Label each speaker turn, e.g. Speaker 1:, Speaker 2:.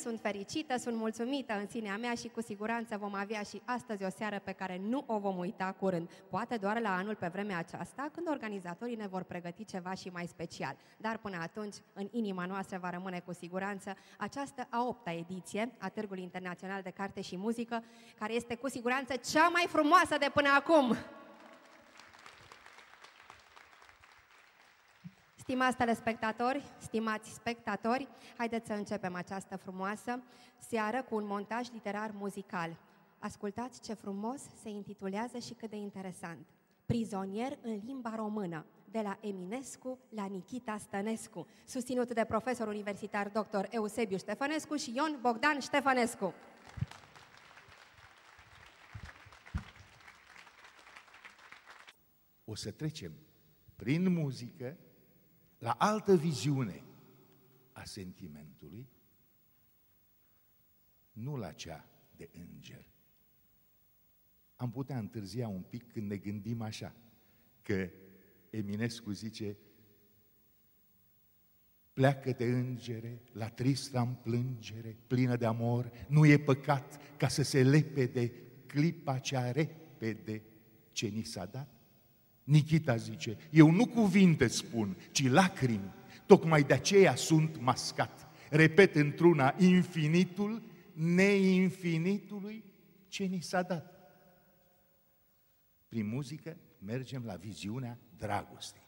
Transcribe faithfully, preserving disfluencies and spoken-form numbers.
Speaker 1: sunt fericită, sunt mulțumită în sinea mea și cu siguranță vom avea și astăzi o seară pe care nu o vom uita curând. Poate doar la anul pe vremea aceasta, când organizatorii ne vor pregăti ceva și mai special. Dar până atunci, în inima noastră va rămâne cu siguranță această a opta ediție a Târgului Internațional de Carte și Muzică, care este cu siguranță cea mai frumoasă de până acum. Stimați telespectatori, stimați spectatori, haideți să începem această frumoasă seară cu un montaj literar muzical. Ascultați ce frumos se intitulează și cât de interesant. Prizonier în limba română, de la Eminescu la Nichita Stănescu, susținut de profesor universitar doctor Eusebiu Ștefănescu și Ion Bogdan Ștefănescu.
Speaker 2: O să trecem prin muzică la altă viziune a sentimentului, nu la cea de înger. Am putea întârzia un pic când ne gândim așa, că Eminescu zice: pleacă-te, îngere, la trista-mi plângere, plină de amor, nu e păcat ca să se lepede clipa cea repede ce ni s-a dat. Nichita zice: eu nu cuvinte spun, ci lacrimi, tocmai de aceea sunt mascat. Repet într-una infinitul neinfinitului ce ni s-a dat. Prin muzică mergem la viziunea dragostei.